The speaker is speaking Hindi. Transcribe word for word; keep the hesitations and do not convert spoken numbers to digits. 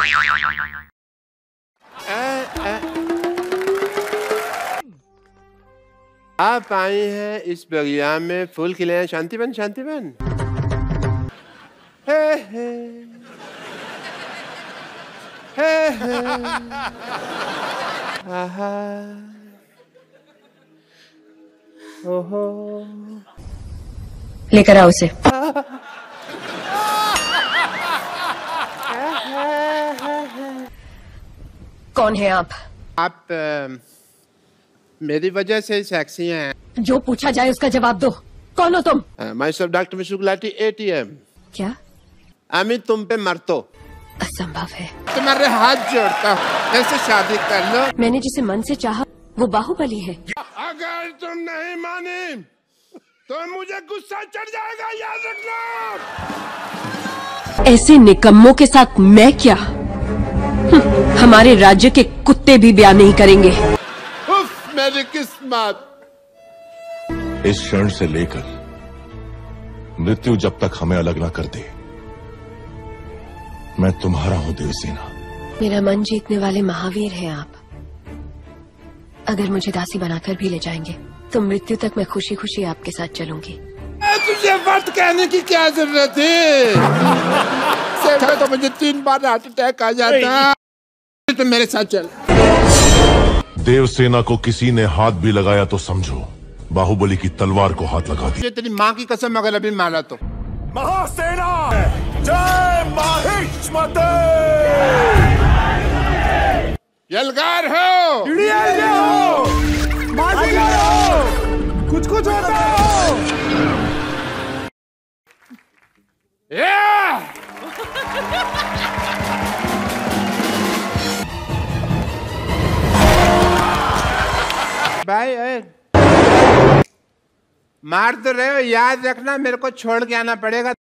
आप आई हैं इस बगिया में, फूल खिले हैं, शांतिवन शांतिवन। हे हे हे हे आहा ओहो। लेकर आओ उसे। कौन है आप? आप आ, मेरी वजह से सेक्सी हैं। जो पूछा जाए उसका जवाब दो। कौन हो तुम? माय सब डॉक्टर मिशु गुलाटी एटीएम। क्या? अमी तुम पे मरतो। असंभव है। तुम्हारे हाथ जोड़ता हूँ, ऐसे शादी कर लो। मैंने जिसे मन से चाहा वो बाहुबली है। अगर तुम नहीं मानी तो मुझे गुस्सा चढ़ जाएगा, याद रखना। ऐसे निकम्मों के साथ मैं क्या? हमारे राज्य के कुत्ते भी ब्याह नहीं करेंगे। उफ, मेरी किस्मत। इस क्षण से लेकर मृत्यु जब तक हमें अलग ना कर दे, मैं तुम्हारा हूं देवसेना। मेरा मन जीतने वाले महावीर हैं आप। अगर मुझे दासी बनाकर भी ले जाएंगे तो मृत्यु तक मैं खुशी खुशी आपके साथ चलूंगी। तुझे वक्त कहने की क्या जरूरत है? सेठ तो मुझे तीन बार हार्ट अटैक आ जाता। तो मेरे साथ चल। देवसेना को किसी ने हाथ भी लगाया तो समझो बाहुबली की तलवार को हाथ लगा दी। तेरी माँ की कसम अगर अभी मारा तो। महासेना जय माहिष्मते। यलगार हो, हो, हो, कुछ कुछ होता हो। भाई ए, मार तो रहे हो, याद रखना मेरे को छोड़ के आना पड़ेगा।